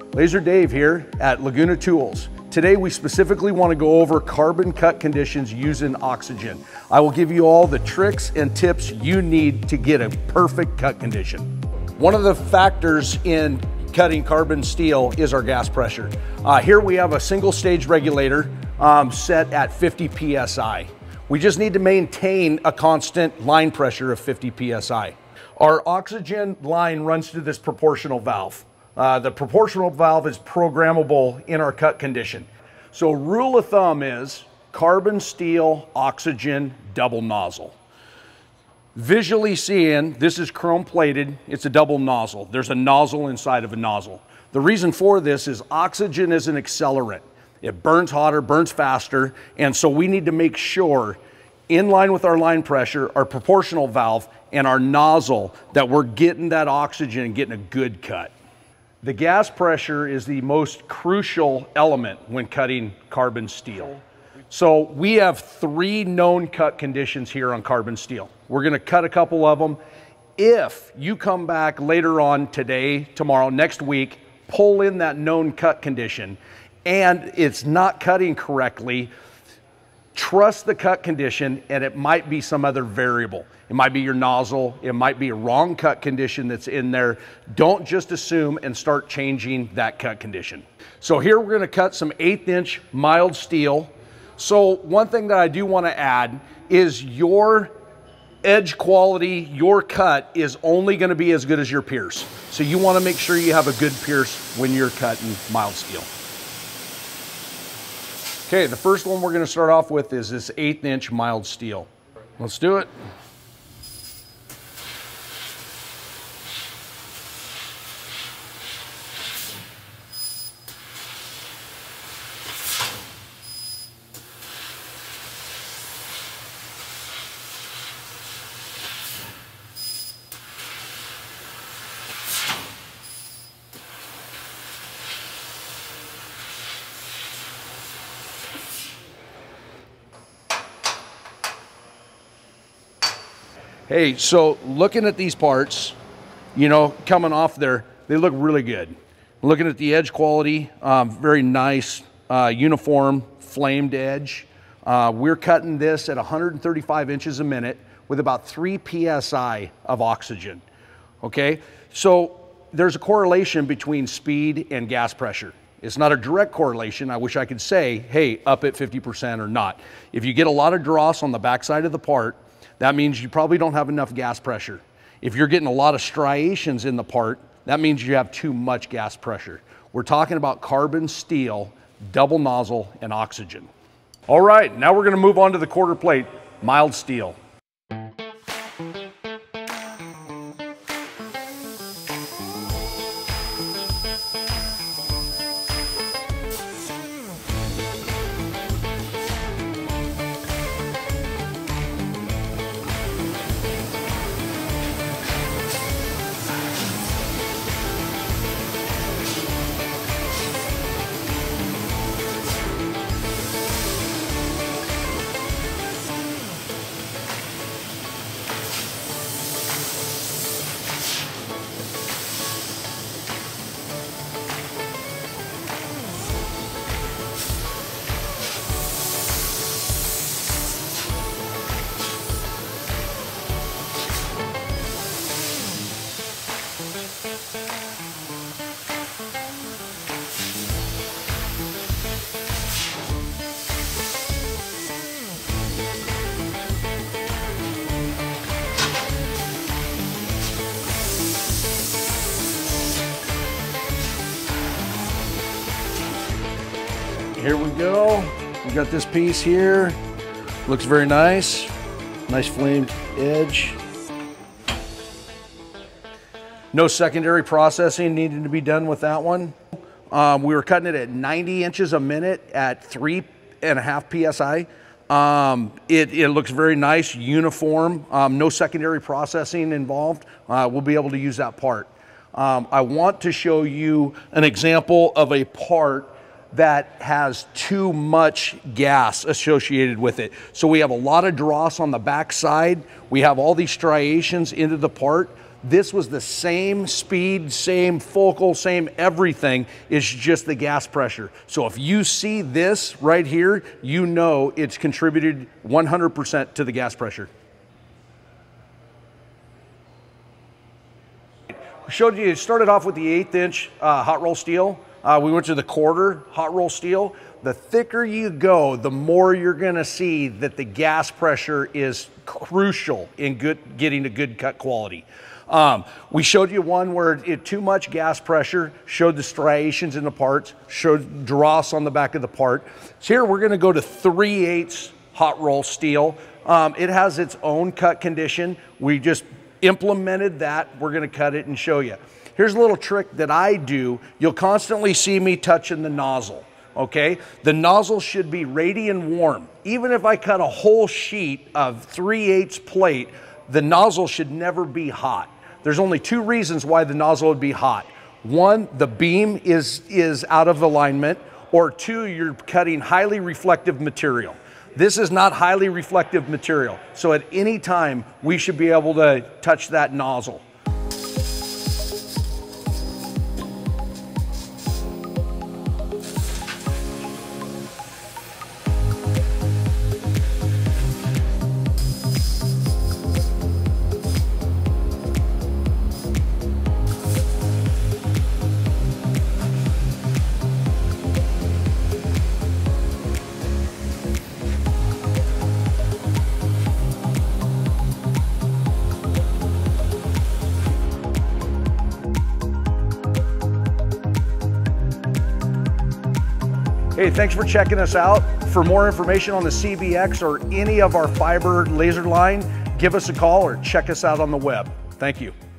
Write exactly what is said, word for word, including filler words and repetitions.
Laser Dave here at Laguna Tools. Today we specifically want to go over carbon cut conditions using oxygen. I will give you all the tricks and tips you need to get a perfect cut condition. One of the factors in cutting carbon steel is our gas pressure. Uh, here we have a single stage regulator um, set at fifty P S I. We just need to maintain a constant line pressure of fifty P S I. Our oxygen line runs through this proportional valve. Uh, the proportional valve is programmable in our cut condition. So rule of thumb is carbon steel, oxygen, double nozzle. Visually seeing, this is chrome plated, it's a double nozzle. There's a nozzle inside of a nozzle. The reason for this is oxygen is an accelerant. It burns hotter, burns faster, and so we need to make sure, in line with our line pressure, our proportional valve, and our nozzle, that we're getting that oxygen and getting a good cut. The gas pressure is the most crucial element when cutting carbon steel. So we have three known cut conditions here on carbon steel. We're gonna cut a couple of them. If you come back later on today, tomorrow, next week, pull in that known cut condition and it's not cutting correctly, trust the cut condition and it might be some other variable. It might be your nozzle, it might be a wrong cut condition that's in there. Don't just assume and start changing that cut condition. So here we're gonna cut some eighth inch mild steel. So one thing that I do wanna add is your edge quality, your cut is only gonna be as good as your pierce. So you wanna make sure you have a good pierce when you're cutting mild steel. Okay, the first one we're gonna start off with is this eighth inch mild steel. Let's do it. Hey, so looking at these parts, you know, coming off there, they look really good. Looking at the edge quality, um, very nice, uh, uniform, flamed edge. Uh, we're cutting this at one hundred thirty-five inches a minute with about three P S I of oxygen, okay? So there's a correlation between speed and gas pressure. It's not a direct correlation. I wish I could say, hey, up at fifty percent or not. If you get a lot of dross on the backside of the part, that means you probably don't have enough gas pressure. If you're getting a lot of striations in the part, that means you have too much gas pressure. We're talking about carbon steel, double nozzle, and oxygen. All right, now we're gonna move on to the quarter plate, mild steel. Here we go. We got this piece here. Looks very nice. Nice flamed edge. No secondary processing needed to be done with that one. Um, we were cutting it at ninety inches a minute at three and a half P S I. Um, it, it looks very nice, uniform, um, no secondary processing involved. Uh, we'll be able to use that part. Um, I want to show you an example of a part that has too much gas associated with it. So we have a lot of dross on the back side. We have all these striations into the part. This was the same speed, same focal, same everything. It's just the gas pressure. So if you see this right here, you know it's contributed one hundred percent to the gas pressure. We showed you, it started off with the eighth inch uh, hot roll steel. Uh, we went to the quarter hot roll steel. The thicker you go, the more you're gonna see that the gas pressure is crucial in good, getting a good cut quality. Um, we showed you one where it too much gas pressure, showed the striations in the parts, showed dross on the back of the part. So here we're gonna go to three eighths hot roll steel. Um, it has its own cut condition. We just implemented that. We're gonna cut it and show you. Here's a little trick that I do. You'll constantly see me touching the nozzle, okay? The nozzle should be radiant warm. Even if I cut a whole sheet of three eighths plate, the nozzle should never be hot. There's only two reasons why the nozzle would be hot. One, the beam is, is out of alignment, or two, you're cutting highly reflective material. This is not highly reflective material, so at any time we should be able to touch that nozzle. Hey, thanks for checking us out. For more information on the C B X or any of our fiber laser line, give us a call or check us out on the web. Thank you.